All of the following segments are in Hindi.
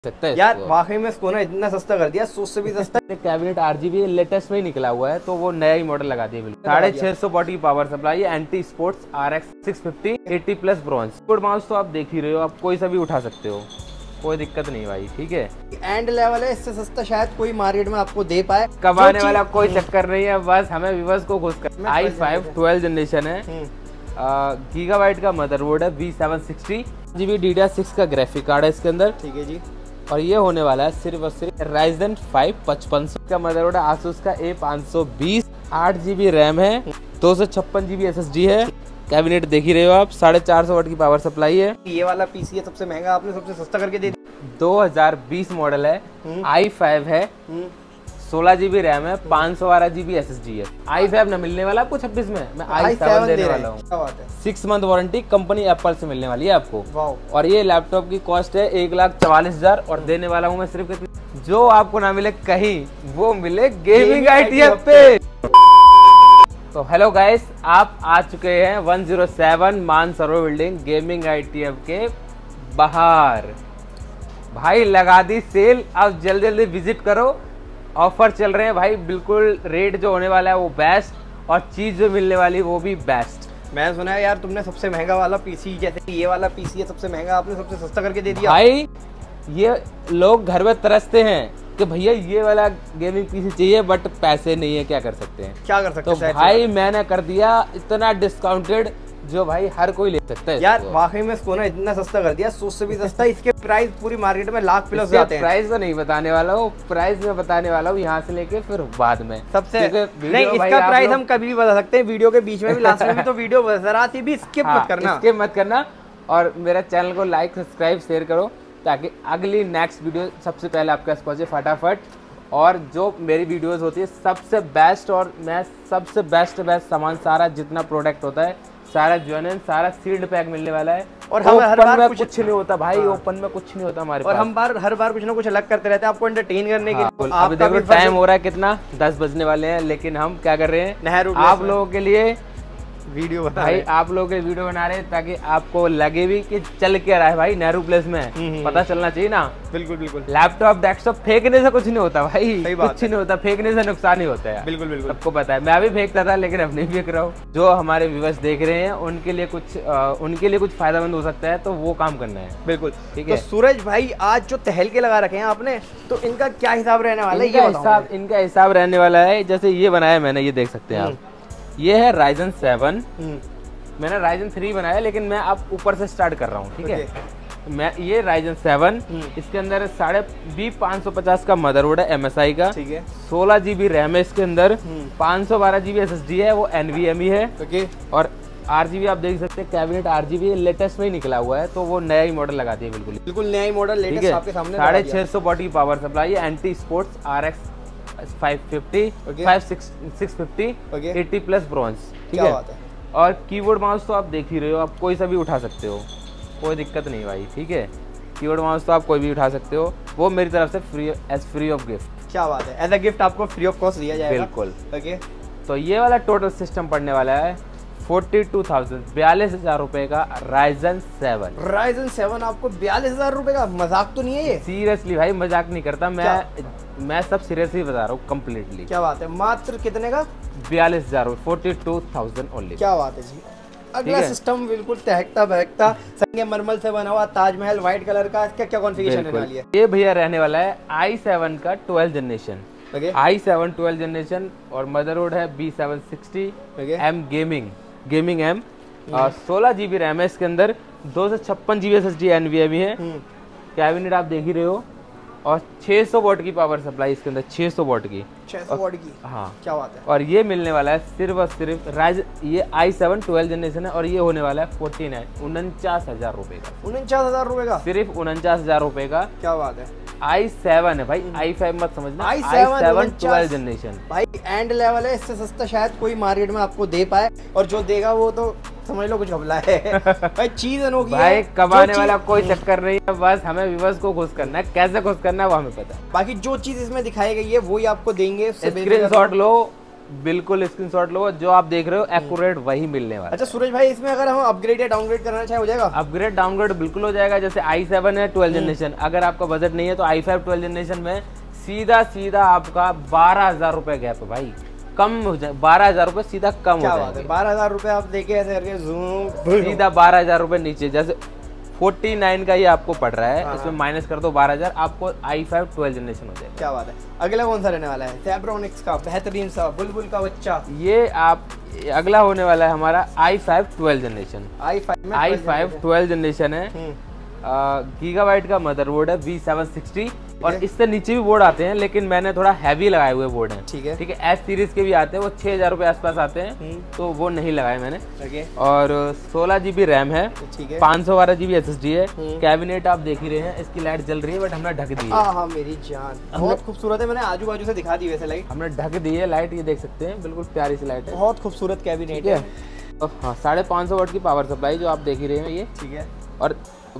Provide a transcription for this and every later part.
सकता है यार वाकई में इसको ना इतना सस्ता कर दिया, सोच से भी सस्ता। कैबिनेट RGB लेटेस्ट में ही निकला हुआ है, तो वो नया ही मॉडल लगा दिया बिल्कुल। 650 वॉट की पावर सप्लाई है, Ant Esports RX 650 80+ bronze. Keyboard mouse तो आप देख ही रहे हो, आप कोई सा भी उठा सकते हो, कोई दिक्कत नहीं भाई। ठीक है, एंड लेवल है, इससे सस्ता शायद कोई मार्केट में आपको दे पाए। कमाने वाला कोई चक्कर नहीं है, बस हमें व्यूअर्स को खुश कर। i5 12 जनरेशन है, गीगाबाइट का मदरबोर्ड है, V760 GB DDR6 का ग्राफिक कार्ड है इसके अंदर। ठीक है जी। और ये होने वाला है सिर्फ और सिर्फ Ryzen 5 5500 का मदरबोर्ड है, Asus का A520, 8 GB रैम है, 256 GB SSD है। कैबिनेट देख ही रहे हो आप, 450 वाट की पावर सप्लाई है। ये वाला पीसी है सबसे महंगा, आपने सबसे सस्ता करके दे दिया। 2020 मॉडल है, i5 है, 16 GB रैम है, 512 GB SSD है। i5 न मिलने वाला आपको 26 में, मैं i7 देने वाला हूँ। 6 मंथ वारंटी कंपनी एप्पल से मिलने वाली है आपको। और ये लैपटॉप की कॉस्ट है 1,44,000 और देने वाला हूँ मैं सिर्फ जो आपको ना मिले कहीं, वो मिले गेमिंग ITF पे। तो हेलो गाइस, आप आ चुके हैं 107 मानसरोवर बिल्डिंग गेमिंग ITF के बाहर। भाई लगा दी सेल, अब जल्दी जल्दी विजिट करो, ऑफर चल रहे हैं भाई। बिल्कुल रेट जो होने वाला है वो बेस्ट, और चीज जो मिलने वाली वो भी बेस्ट। मैं सुना है यार तुमने सबसे महंगा वाला पीसी, जैसे ये वाला पीसी है सबसे महंगा, आपने सबसे सस्ता करके दे दिया। भाई ये लोग घर में तरसते हैं कि भैया ये वाला गेमिंग पीसी चाहिए, बट पैसे नहीं है, क्या कर सकते हैं? क्या कर सकते हैं? तो भाई मैंने कर दिया इतना डिस्काउंटेड जो भाई हर कोई ले सकता है यार। वाकई में इसको ना इतना सस्ता कर दिया, सोच से भी सस्ता। इसके प्राइस पूरी मार्केट में लाख प्लस जाते हैं। प्राइस तो नहीं बताने वाला हूँ, प्राइस मैं बताने वाला हूँ यहाँ से लेके फिर बाद में सबसे नहीं। इसका प्राइस हम कभी भी बता सकते हैं, वीडियो के बीच में भी, लास्ट में भी। तो वीडियो जरा सी भी स्किप मत करना, और मेरा चैनल को लाइक सब्सक्राइब शेयर करो, ताकि अगली नेक्स्ट वीडियो सबसे पहले आपके पास पहुंचे फटाफट। और जो मेरी वीडियोस होती है सबसे बेस्ट, और मैं सबसे बेस्ट सामान, सारा जितना प्रोडक्ट होता है सारा जेन्युइन, सारा सील्ड पैक मिलने वाला है। और हम हर बार कुछ नहीं होता भाई, ओपन में कुछ नहीं होता हमारे पास। और हम हर बार कुछ ना कुछ अलग करते रहते हैं आपको एंटरटेन करने के लिए। अभी देखो टाइम हो रहा है कितना, 10 बजने वाले हैं, लेकिन हम क्या कर रहे हैं, आप लोगों के लिए वीडियो बना भाई, आप लोगों के वीडियो बना रहे हैं ताकि आपको लगे भी कि चल क्या रहा है भाई नेहरू प्लेस में। पता चलना चाहिए ना। बिल्कुल बिल्कुल। लैपटॉप डेस्कटॉप फेंकने से कुछ नहीं होता भाई, कुछ नहीं होता, फेंकने से नुकसान ही होता है। बिल्कुल बिल्कुल, सबको पता है। मैं भी फेंकता था, लेकिन अब नहीं फेंक रहा हूँ। जो हमारे व्यूअर्स देख रहे हैं उनके लिए कुछ फायदेमंद हो सकता है, तो वो काम करना है। बिल्कुल ठीक है। तो सूरज भाई आज जो तहलके लगा रखे हैं आपने, तो इनका क्या हिसाब रहने वाला है? इनका हिसाब रहने वाला है, जैसे ये बनाया मैंने, ये देख सकते हैं आप, ये है Ryzen 7। मैंने Ryzen 3 बनाया, लेकिन मैं अब ऊपर से स्टार्ट कर रहा हूँ। ठीक है, मैं ये Ryzen 7, इसके अंदर 550 का मदरबोर्ड है MSI का। ठीक है, 16 GB रैम है इसके अंदर, 512 GB SSD है, वो NVMe है। ओके। और RGB आप देख सकते हैं, कैबिनेट RGB लेटेस्ट में ही निकला हुआ है, तो वो नया ही मॉडल लगा दिया। बिल्कुल नया ही मॉडल लेटेस्ट आपके सामने। 650 वॉट की पावर सप्लाई है, एंटी स्पोर्ट्स RX 550 650 80+ ब्रॉन्ज। ठीक है। और कीबोर्ड माउस तो आप देख ही रहे हो, आप कोई सा भी उठा सकते हो, कोई दिक्कत नहीं भाई। ठीक है, कीबोर्ड माउस तो आप कोई भी उठा सकते हो, वो मेरी तरफ से फ्री ऑफ गिफ्ट। क्या बात है, एज अ गिफ्ट आपको फ्री ऑफ कॉस्ट दिया जाएगा। बिल्कुल। ओके। तो ये वाला टोटल सिस्टम पड़ने वाला है 42,000 रुपए का Ryzen 7। Ryzen 7 आपको 42,000 रुपए का? मजाक तो नहीं है ये? सीरियसली भाई, मजाक नहीं करता मैं सब सीरियसली बता रहा हूँ, कम्प्लीटली। क्या बात है, मात्र कितने का? 42,000, 42,000 ओनली। क्या बात है जी। अगला सिस्टम बिल्कुल तहकता बहकता संगमरमर से बना हुआ ताजमहल व्हाइट कलर का, इसका क्या कॉन्फ़िगरेशन रहने वाली है? ये भैया रहने वाला है i7 का 12 जनरेशन। i7 12 जनरेशन, और मदरबोर्ड है B760 M gaming M, 16 GB RAM है इसके अंदर, 256 GB SSD NVMe है। कैबिनेट आप देख ही रहे हो, और 600 वॉट की पावर सप्लाई इसके अंदर, 600 वॉट की। 600 वॉट की? हाँ। क्या बात है। और ये मिलने वाला है सिर्फ और सिर्फ ये i7 12 जनरेशन है, और ये होने वाला है 49,000 रुपए का। 49,000 रुपए का? सिर्फ 49,000 रुपए का। क्या बात है। i7 है भाई, i5 मत समझना, i7 12 जनरेशन भाई एंड लेवल है, इससे सस्ता शायद कोई मार्केट में आपको दे पाए, और जो देगा वो तो समझ लो कुछ घबला है। भाई चीज अनोखी है भाई, कमाने वाला कोई चक्कर नहीं है, बस हमें व्यूअर्स को खुश करना है। कैसे खुश करना है वो हमें पता है। बाकी जो चीज इसमें दिखाई गई है वही आपको देंगे। स्क्रीनशॉट लो, बिल्कुल स्क्रीनशॉट लो, जो आप देख रहे हो एक्यूरेट वही मिलने वाला। अच्छा सूरज भाई, इसमें अगर हम अपग्रेड या डाउनग्रेड करना चाहे हो जाएगा? अपग्रेड डाउनग्रेड बिल्कुल हो जाएगा। जैसे i7 है 12 जनरेशन, अगर आपका बजट नहीं है तो i5 12 जनरेशन में सीधा आपका 12,000 रुपए गैप है भाई, कम हो जाए 12,000 रुपए सीधा कम हो जाएगा। 12,000 रुपए आप देखे ऐसे करके जूम सीधा 12,000 रुपए नीचे। जैसे 49 का ये आपको पड़ रहा है, इसमें माइनस कर दो 12,000, आपको i5 12 जनरेशन हो जाएगा। क्या बात है। अगला कौन सा रहने वाला है? Zebronics का बेहतरीन सा बुलबुल का बच्चा। ये आप अगला होने वाला है हमारा i5 12 जनरेशन। i5 12 जनरेशन है, गीगाबाइट का मदरबोर्ड है V760, और इससे नीचे भी बोर्ड आते हैं, लेकिन मैंने थोड़ा हैवी लगाए हुए बोर्ड हैं। ठीक है, एस सीरीज के भी आते हैं, वो 6,000 रुपए आसपास आते हैं, तो वो नहीं लगाए मैंने। और 16 GB रैम है, 512 GB SSD है। कैबिनेट आप देख ही रहे हैं, इसकी लाइट जल रही है बट हमने ढक दी है। हाँ मेरी जान, बहुत खूबसूरत है। मैंने आजू बाजू से दिखा दी वैसे लाइट, हमने ढक दी है लाइट, ये देख सकते हैं, बिल्कुल प्यारी सी लाइट है, बहुत खूबसूरत कैबिनेट है। हाँ 550 वाट की पावर सप्लाई जो आप देख ही रहे हैं ये। ठीक है, और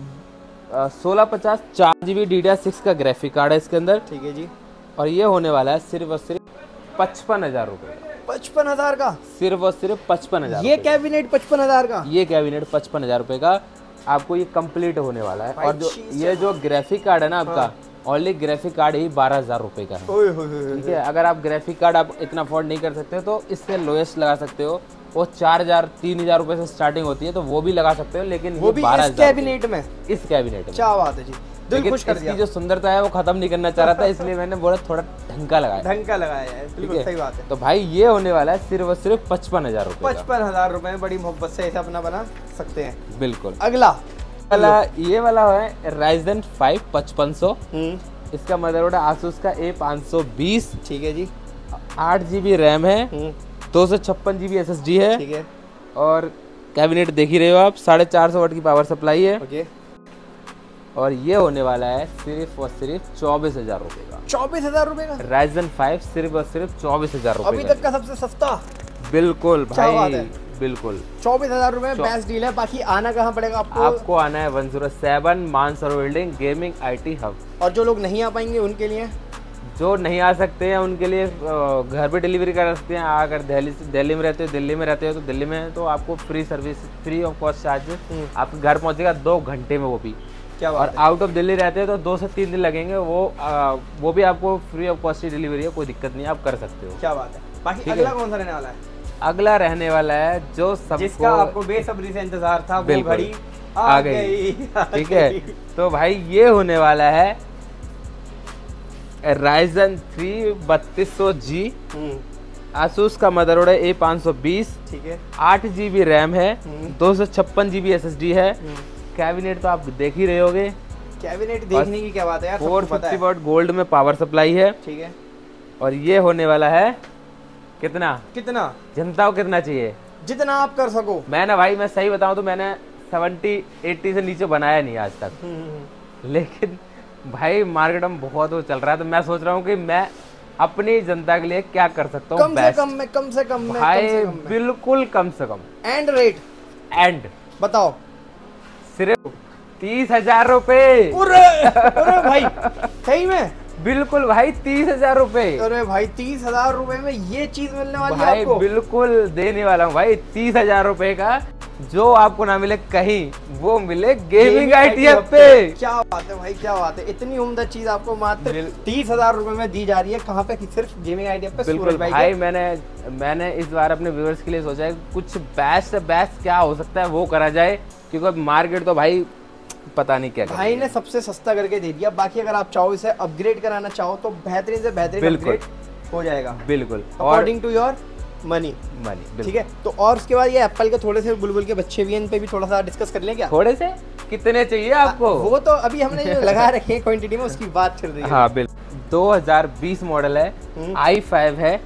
1650 4 GB DDR6 का ग्राफिक कार्ड है इसके अंदर। ठीक है जी। और ये होने वाला है सिर्फ और सिर्फ 55,000 रुपए का। 55,000 का? सिर्फ और सिर्फ 55,000। ये कैबिनेट 55,000 का? ये कैबिनेट 55,000 रुपए का आपको ये कंप्लीट होने वाला है। और जो ये जो ग्राफिक कार्ड है ना आपका, ओनली ग्राफिक कार्ड ही 12,000 रुपए का है। ठीक है, अगर आप ग्राफिक कार्ड आप इतना अफोर्ड नहीं कर सकते तो इससे लोएस्ट लगा सकते हो, वो 4,000 3,000 रुपए से स्टार्टिंग होती है, तो वो भी लगा सकते हो, लेकिन वो भी 12,000 कैबिनेट में। इस कैबिनेट में क्या बात है जी, दिल खुश कर दिया। इसकी जो सुंदरता है वो खत्म नहीं करना चाह रहा था, इसलिए मैंने बोला थोड़ा ढंका लगाया। ढंका लगाया है, बिल्कुल सही बात है। तो भाई ये होने वाला है सिर्फ और सिर्फ 55,000 रुपए। 55,000 रुपए में बड़ी मोहब्बत से ऐसा अपना बना सकते हैं। बिल्कुल। अगला ये वाला है Ryzen 5 5500। इसका मदरबोर्ड है Asus का A520। ठीक है जी। 8 GB रैम है, 256 GB SSD है। ठीक है। और कैबिनेट देख ही रहे हो आप, 450 वाट की पावर सप्लाई है। ओके। और ये होने वाला है सिर्फ और सिर्फ 24,000 रुपए का। 24,000 रुपए का Ryzen 5 सिर्फ और सिर्फ 24,000 रुपए अभी तक का सबसे सस्ता। बिल्कुल भाई, बिल्कुल 24,000 रुपए में बेस्ट डील है। बाकी आना कहाँ पड़ेगा आपको? आपको आना है 107 Mansarovar building gaming IT hub. और जो लोग नहीं आ पाएंगे उनके लिए, जो नहीं आ सकते हैं उनके लिए घर पे डिलीवरी कर सकते हैं। अगर दिल्ली में रहते हो तो दिल्ली में तो आपको free service, free of cost charges आपके घर पहुंचेगा 2 घंटे में, वो भी। क्या बात। और आउट ऑफ दिल्ली रहते हैं तो 2 से 3 दिन लगेंगे, वो भी आपको फ्री ऑफ कॉस्ट की डिलीवरी है, कोई दिक्कत नहीं, आप कर सकते हो। क्या बात है। बाकी अगला कौन सा रहने वाला है? अगला रहने वाला है जो जिसका आपको बेसब्री से इंतजार था, वो घड़ी आ गई। ठीक है, तो भाई ये होने वाला है Ryzen 3 3200G। Asus का मदरबोर्ड है A520। ठीक है। 8 GB रैम है, 256 GB SSD है। कैबिनेट तो आप देख ही रहे होगे, कैबिनेट देखने की क्या बात है यार, 450 वाट गोल्ड में पावर सप्लाई है। ठीक है। और ये होने वाला है कितना जनता को कितना चाहिए? जितना आप कर सको। मैंने भाई मैं सही बताऊं तो मैंने 70-80 से नीचे बनाया नहीं आज तक, लेकिन भाई मार्केट में बहुत वो चल रहा है, तो मैं सोच रहा हूँ कि मैं अपनी जनता के लिए क्या कर सकता हूँ। कम से कम भाई, बिल्कुल कम से कम। एंड रेट बताओ, सिर्फ 30,000 रुपए। अरे भाई सही में? बिल्कुल भाई 30,000 रुपए। अरे भाई 30,000 रुपए में ये चीज मिलने वाली है आपको? बिल्कुल देने वाला हूँ भाई 30,000 रुपए का, जो आपको ना मिले कहीं, वो मिले गेमिंग IT हब पे। क्या बात है भाई, क्या बात है। इतनी उम्दा चीज आपको मात्र 30,000 रुपए में दी जा रही है। कहाँ पे? सिर्फ गेमिंग IT हब पे। बिल्कुल भाई, मैंने इस बार अपने व्यूअर्स के लिए सोचा है कुछ बेस्ट से बेस्ट क्या हो सकता है वो करा जाए, क्योंकि मार्केट तो भाई पता नहीं क्या भाई ने सबसे सस्ता करके दे दिया। बाकी अगर आप चाहो इसे अपग्रेड कराना चाहो तो बेहतरीन से बेहतरीन अपग्रेड हो जाएगा। बिल्कुल, अकॉर्डिंग टू योर मनी। ठीक है। तो और उसके बाद ये एप्पल के थोड़े से बुलबुल के बच्चे भी हैं, इन पे भी थोड़ा सा डिस्कस कर लें क्या? थोड़े से कितने चाहिए आपको? वो तो अभी हमने जो लगा रखे हैं क्वांटिटी में, उसकी बात चल रही है। हाँ बिल्कुल। 2020 मॉडल है, i5 है,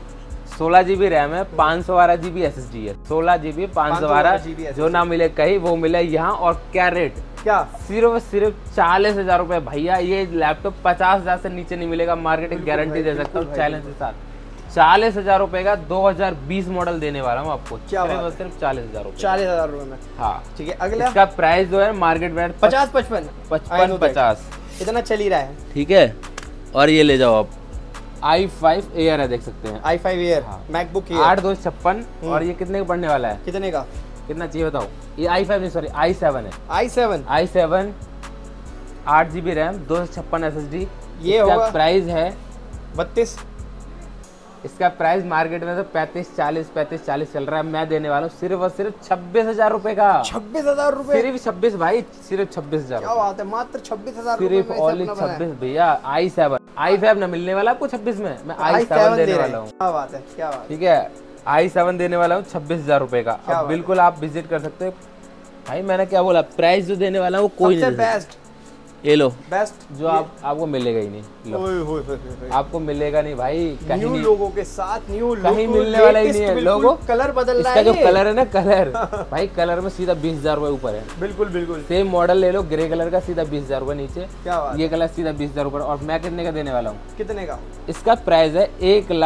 16 GB रैम है, 512 GB SSD है। 16 GB 512 जो ना मिले कहीं वो मिले यहाँ। और क्या रेट? क्या सिर्फ 40,000 रुपए भैया। ये लैपटॉप 50,000 से नीचे नहीं मिलेगा, मार्केट की गारंटी दे सकता हूँ चैलेंज के साथ। 40,000 रुपए का 2020 मॉडल देने वाला हूँ आपको। क्या सिर्फ 40,000 रुपए। 40,000 रुपए में। हाँ ठीक है। अगला इसका प्राइस जो है मार्केट में 50-55 इतना चल ही रहा है। ठीक है। और ये ले जाओ आप i5 Air है, देख सकते हैं i5 Air, हाँ। मैकबुक Air 8256 और ये कितने का पड़ने वाला है? कितने का? कितना चाहिए बताओ? ये i5 नहीं सॉरी i7 है। i7 8GB RAM 256 SSD। ये होगा प्राइस है 32। इसका प्राइस मार्केट में तो 35-40 चल रहा है। मैं देने वाला हूँ सिर्फ और सिर्फ 26,000 रुपए का। 26,000 रुपए? सिर्फ 26 भाई, सिर्फ 26,000। क्या बात है, मात्र 26,000 सिर्फ ओनली 26 भैया। i7 i5 ना मिलने वाला आपको 26 में, मैं i7 देने वाला हूँ। क्या बात है, क्या बात है। ठीक है, i7 देने वाला हूँ 26,000 रुपए का। अब बिल्कुल आप विजिट कर सकते हो भाई। मैंने क्या बोला, प्राइस जो देने वाला हूँ कोई नहीं। बेस्ट, ये लो बेस्ट जो आपको मिलेगा ही नहीं। लो आपको मिलेगा नहीं भाई कहीं। न्यू लोगों के साथ न्यू कहीं मिलने वाला ही नहीं है। लोगों कलर बदल रहा है। इसका जो कलर है ना, कलर भाई कलर में सीधा 20,000 रुपए ऊपर है। बिल्कुल बिल्कुल सेम मॉडल ले लो, ग्रे कलर का, सीधा 20,000 रुपए नीचे। क्या बात, ये कलर सीधा 20,000 ऊपर। और मैं कितने का देने वाला हूँ? कितने का? इसका प्राइस है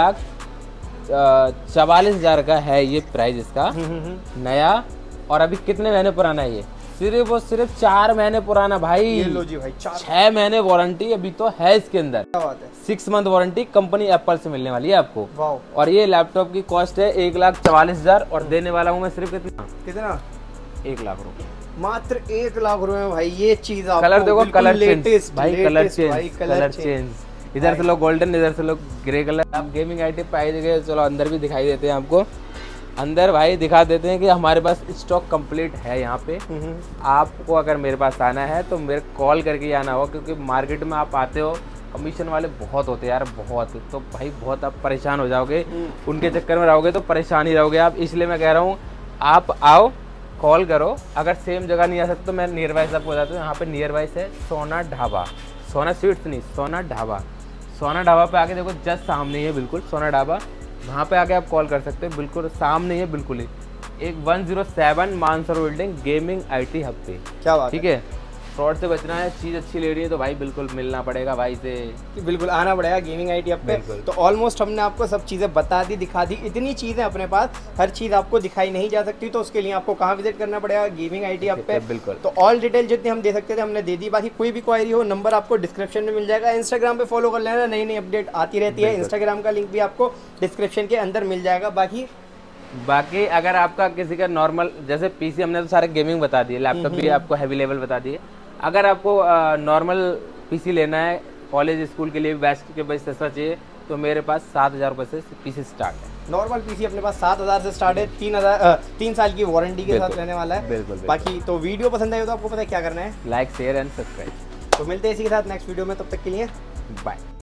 1,44,000 का है ये प्राइस इसका नया। और अभी कितने महीने पुराना है ये? सिर्फ और सिर्फ 4 महीने पुराना भाई। ये लो जी भाई, 6 महीने वारंटी अभी तो है इसके अंदर। क्या बात है। 6 मंथ वारंटी कंपनी एप्पल से मिलने वाली है आपको। वाओ। और ये लैपटॉप की कॉस्ट है 1,44,000 और देने वाला हूँ मैं सिर्फ कितना? 1 लाख रुपए। मात्र 1 लाख रुपए में भाई ये चीज आपको। कलर देखो, कलर लेटेस्ट भाई, कलर कलर चेंज। इधर से लोग गोल्डन, इधर से लोग ग्रे कलर। आप गेमिंग आईटी पाई गए, चलो अंदर भी दिखाई देते हैं आपको। अंदर भाई दिखा देते हैं कि हमारे पास स्टॉक कंप्लीट है यहाँ पे। आपको अगर मेरे पास आना है तो मेरे कॉल करके आना होगा, क्योंकि मार्केट में आप आते हो कमीशन वाले बहुत होते हैं यार, बहुत। तो भाई बहुत आप परेशान हो जाओगे, उनके चक्कर में रहोगे तो परेशान ही रहोगे आप। इसलिए मैं कह रहा हूँ आप आओ, कॉल करो। अगर सेम जगह नहीं आ सकते तो मैं नियर बाइस आपको बताता हूँ। यहाँ पे नियर बाइस है सोना ढाबा, सोना स्वीट्स नहीं, सोना ढाबा। सोना ढाबा पे आके देखो, जस्ट सामने ही है बिल्कुल सोना ढाबा। वहाँ पे आके आप कॉल कर सकते हो, बिल्कुल सामने ही है बिल्कुल ही। एक 107 Mansarovar building gaming IT hub पे। क्या बात, ठीक है। फ्रॉड से बचना है, चीज़ अच्छी लेनी है तो भाई बिल्कुल मिलना पड़ेगा भाई से, बिल्कुल आना पड़ेगा गेमिंग आईटी हब पे। तो ऑलमोस्ट हमने आपको सब चीज़ें बता दी, दिखा दी। इतनी चीज़ें अपने पास, हर चीज़ आपको दिखाई नहीं जा सकती, तो उसके लिए आपको कहाँ विजिट करना पड़ेगा? गेमिंग आईटी हब पे। बिल्कुल। तो ऑल डिटेल जितनी हम दे सकते थे हमने दे दी। बाकी कोई भी क्वायरी हो, नंबर आपको डिस्क्रिप्शन में मिल जाएगा। इंस्टाग्राम पे फॉलो कर लेना, नई नई अपडेट आती रहती है। इंस्टाग्राम का लिंक भी आपको डिस्क्रिप्शन के अंदर मिल जाएगा। बाकी अगर आपका किसी का नॉर्मल, जैसे पीसी हमने तो सारे गेमिंग बता दिए, लैपटॉप भी आपको हैवी लेवल बता दिए। अगर आपको नॉर्मल पीसी लेना है कॉलेज स्कूल के लिए, बेस्ट के बेस्ट सस्ता चाहिए, तो मेरे पास 7,000 रुपये से पीसी स्टार्ट है। नॉर्मल पीसी अपने पास 7,000 से स्टार्ट है। 3 साल की वारंटी के साथ रहने वाला है। बिल्कुल। बाकी तो वीडियो पसंद आई हो तो आपको पता है क्या करना है, लाइक शेयर एंड सब्सक्राइब। तो मिलते हैं इसी के साथ नेक्स्ट वीडियो में, तब तक के लिए बाय।